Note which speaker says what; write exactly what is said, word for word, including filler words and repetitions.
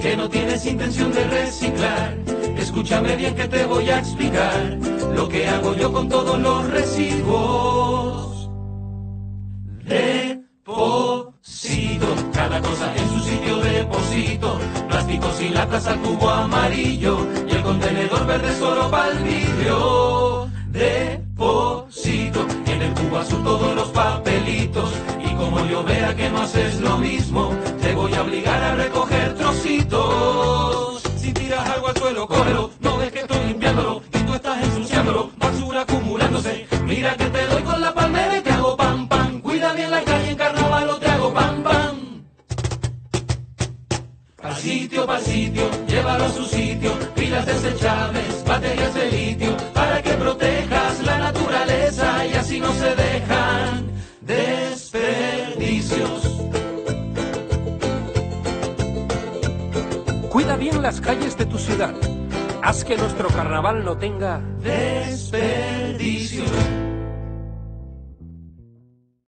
Speaker 1: que no tienes intención de reciclar. Escúchame bien que te voy a explicar lo que hago yo con todos los residuos. Deposito cada cosa en su sitio, deposito plásticos y latas al cubo amarillo y el contenedor verde solo para el vidrio. Deposito en el cubo azul todos los papelitos y como yo vea que no haces lo mismo, te voy a obligar a recoger trocitos. Si tiras algo al suelo, cógelo, no ves que estoy limpiándolo y tú estás ensuciándolo, basura acumulándose. Mira que te doy con la palmera y te hago pam pam. Cuida bien la calle en carnaval o te hago pam pam. Al sitio, pa'l sitio, llévalo a su sitio, pilas desechables, baterías de litio, para que protejas la naturaleza y así no se dejan desperdicios.
Speaker 2: Cuida bien las calles de tu ciudad. Haz que nuestro carnaval no tenga
Speaker 1: desperdicios.